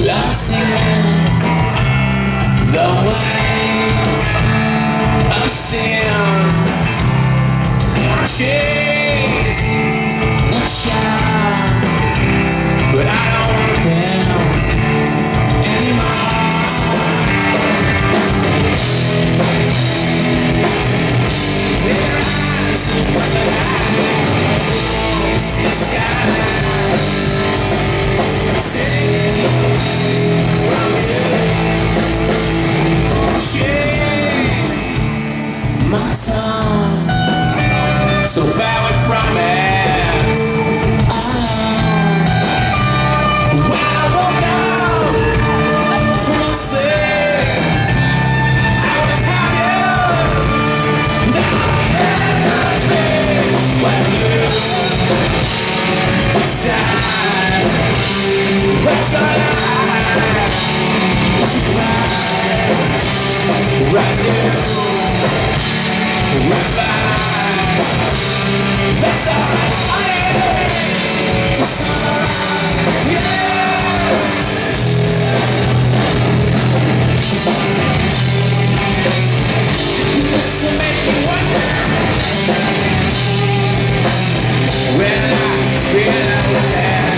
lost in the waves of sin. Chase the child, but I don't want them anymore. Their eyes are what the light falls in the sky. Sing from you, shake my tongue. So vow and promise when I woke up from my sleep, I was happier than I've ever been. When you decide that your life is right, right here, right by. That's all I need. That's all yeah. This will make me wonder when I feel that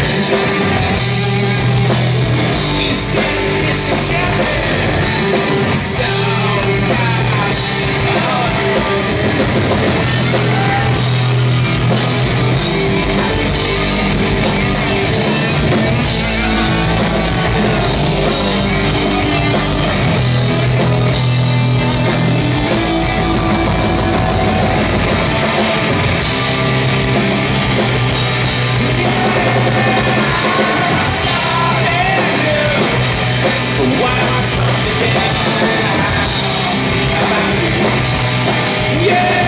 instead it's a champion so much. What am I supposed to do about you? Yeah.